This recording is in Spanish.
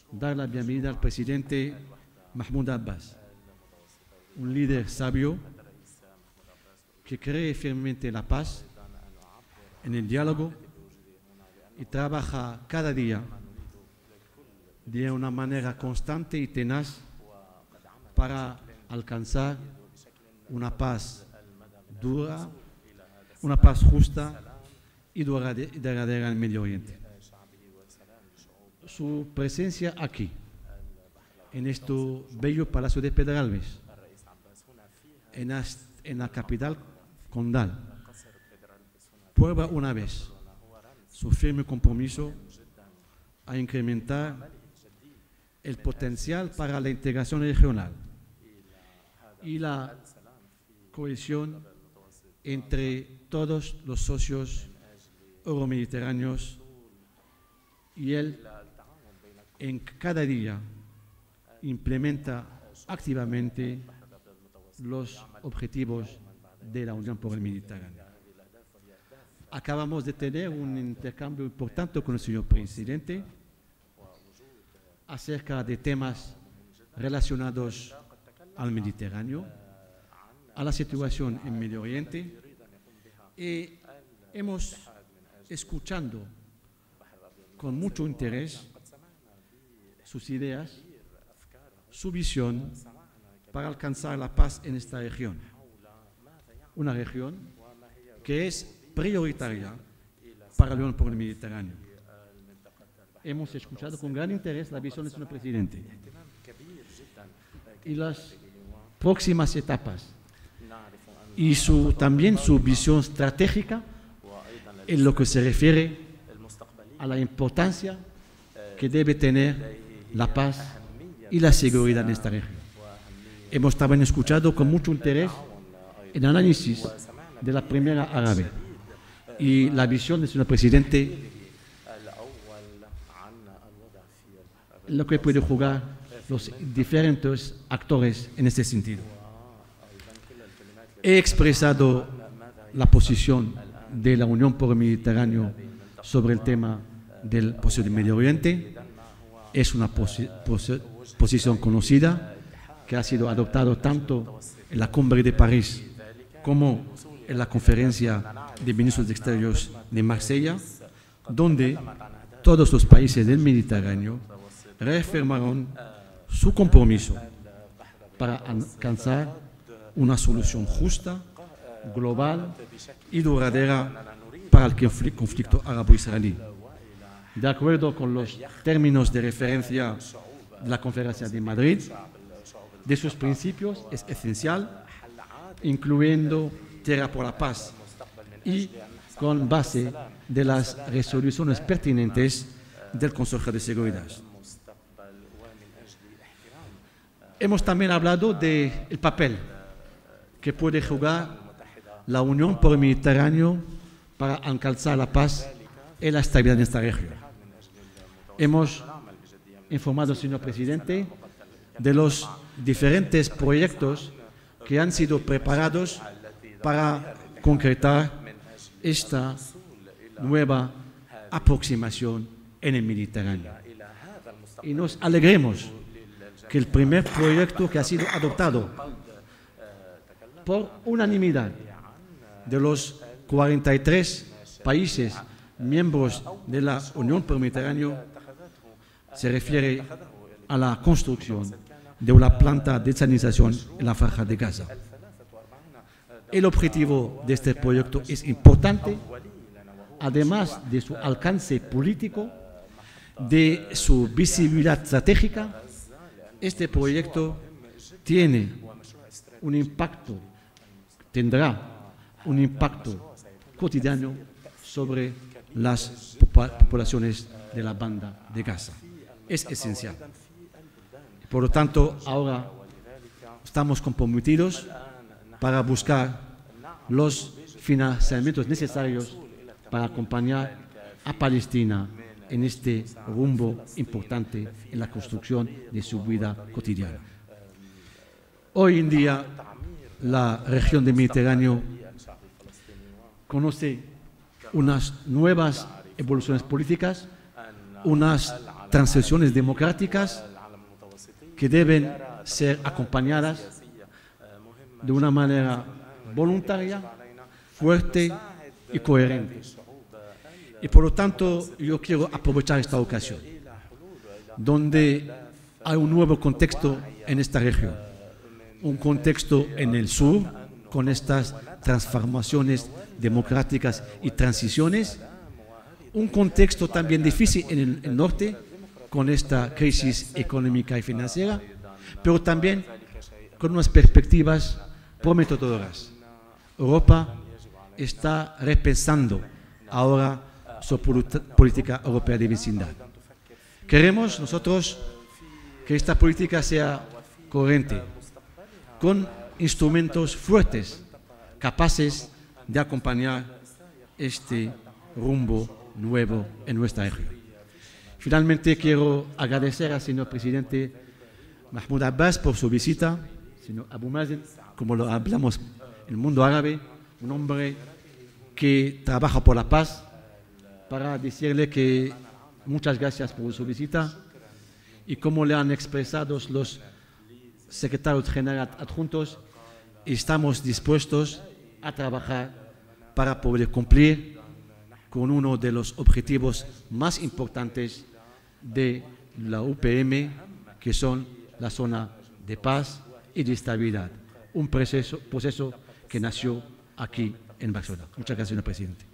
dar la bienvenida al presidente Mahmoud Abbas, un líder sabio que cree firmemente en la paz, en el diálogo y trabaja cada día de una manera constante y tenaz para alcanzar una paz dura, una paz justa y duradera en el Medio Oriente. Su presencia aquí, en este bello Palacio de Pedralbes, en la capital condal, prueba una vez su firme compromiso a incrementar el potencial para la integración regional y la cohesión entre todos los socios euromediterráneos, y él en cada día implementa activamente los objetivos de la Unión por el Mediterráneo. Acabamos de tener un intercambio importante con el señor presidente acerca de temas relacionados al Mediterráneo, a la situación en Medio Oriente, y hemos escuchado con mucho interés sus ideas, su visión para alcanzar la paz en esta región, una región que es prioritaria para la Unión por el Mediterráneo. Hemos escuchado con gran interés la visión del señor presidente y las próximas etapas y también su visión estratégica en lo que se refiere a la importancia que debe tener la paz y la seguridad en esta región. Hemos también escuchado con mucho interés el análisis de la Primera Árabe y la visión del señor presidente, lo que pueden jugar los diferentes actores en este sentido. He expresado la posición de la Unión por el Mediterráneo sobre el tema del proceso de Medio Oriente. Es una posición conocida que ha sido adoptada tanto en la Cumbre de París como en la Conferencia de Ministros de Exteriores de Marsella, donde todos los países del Mediterráneo reafirmaron su compromiso para alcanzar una solución justa, global y duradera para el conflicto árabo-israelí. De acuerdo con los términos de referencia de la Conferencia de Madrid, de sus principios es esencial, incluyendo Tierra por la Paz, y con base de las resoluciones pertinentes del Consejo de Seguridad. Hemos también hablado del papel que puede jugar la Unión por el Mediterráneo para alcanzar la paz y la estabilidad en esta región. Hemos informado al señor presidente de los diferentes proyectos que han sido preparados para concretar esta nueva aproximación en el Mediterráneo. Y nos alegremos que el primer proyecto que ha sido adoptado por unanimidad de los 43 países miembros de la Unión por el Mediterráneo se refiere a la construcción de una planta de desalinización en la Franja de Gaza. El objetivo de este proyecto es importante, además de su alcance político, de su visibilidad estratégica. Este proyecto tendrá un impacto cotidiano sobre las poblaciones de la Banda de Gaza. Es esencial. Por lo tanto, ahora estamos comprometidos para buscar los financiamientos necesarios para acompañar a Palestina en este rumbo importante en la construcción de su vida cotidiana. Hoy en día, la región del Mediterráneo conoce unas nuevas evoluciones políticas, unas transiciones democráticas que deben ser acompañadas de una manera voluntaria, fuerte y coherente. Y por lo tanto, yo quiero aprovechar esta ocasión, donde hay un nuevo contexto en esta región, un contexto en el sur, con estas transformaciones democráticas y transiciones, un contexto también difícil en el norte, con esta crisis económica y financiera, pero también con unas perspectivas prometedoras. Europa está repensando ahora su política europea de vecindad. Queremos nosotros que esta política sea coherente, con instrumentos fuertes, capaces de acompañar este rumbo nuevo en nuestra región. Finalmente quiero agradecer al señor presidente Mahmoud Abbas por su visita, señor Abu Mazen, como lo hablamos en el mundo árabe, un hombre que trabaja por la paz, para decirle que muchas gracias por su visita y como le han expresado los secretarios generales adjuntos, estamos dispuestos a trabajar para poder cumplir con uno de los objetivos más importantes de la UPM, que son la zona de paz y de estabilidad, un proceso que nació aquí en Barcelona. Muchas gracias, señor presidente.